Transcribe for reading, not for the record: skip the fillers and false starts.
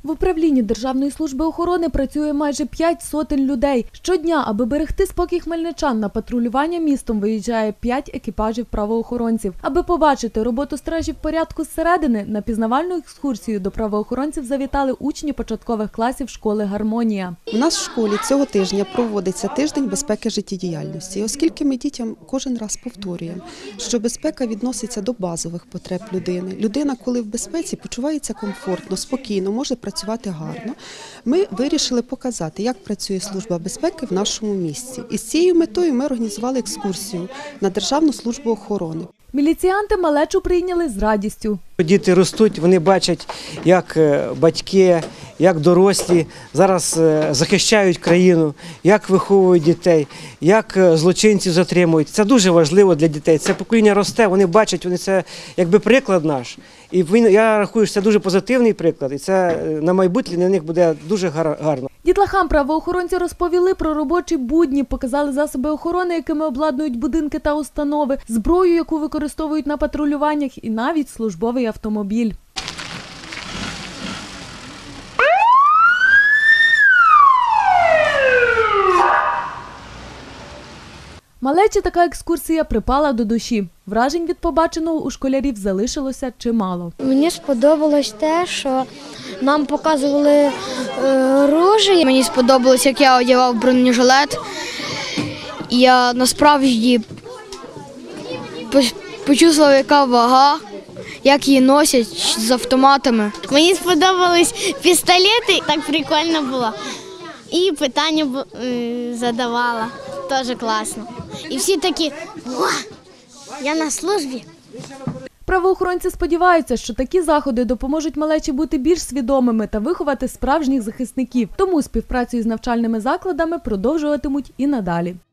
В управлінні Державної служби охорони працює майже 5 сотень людей. Щодня, аби берегти спокій хмельничан, на патрулювання містом виїжджає 5 екіпажів правоохоронців. Аби побачити роботу стражів порядку зсередини, на пізнавальну екскурсію до правоохоронців завітали учні початкових класів школи «Гармонія». У нас в школі цього тижня проводиться тиждень безпеки життєдіяльності. І оскільки ми дітям кожен раз повторюємо, що безпека відноситься до базових потреб людини. Людина, коли в безпеці, почувається комфортно, спокійно, може працювати гарно. Ми вирішили показати, як працює служба безпеки в нашому місті. І з цією метою ми організували екскурсію на Державну службу охорони. Міліціянти малечу прийняли з радістю. Діти ростуть, вони бачать, як батьки, як дорослі зараз захищають країну, як виховують дітей, як злочинців затримують. Це дуже важливо для дітей. Це покоління росте, вони бачать, вони це якби приклад наш. І я рахую, що це дуже позитивний приклад, і це на майбутнє для них буде дуже гарно. Дітлахам правоохоронці розповіли про робочі будні, показали засоби охорони, якими обладнують будинки та установи, зброю, яку використовують на патрулюваннях, і навіть службовий автомобіль. Малечі така екскурсія припала до душі. Вражень від побаченого у школярів залишилося чимало. Мені сподобалось те, що нам показували ружі. Мені сподобалось, як я одягав бронежилет. Я насправді почув, яка вага, як її носять з автоматами. Мені сподобались пістолети, так прикольно було. І питання задавала, теж класно. І всі такі: «О, я на службі». Правоохоронці сподіваються, що такі заходи допоможуть малечі бути більш свідомими та виховати справжніх захисників. Тому співпрацю із навчальними закладами продовжуватимуть і надалі.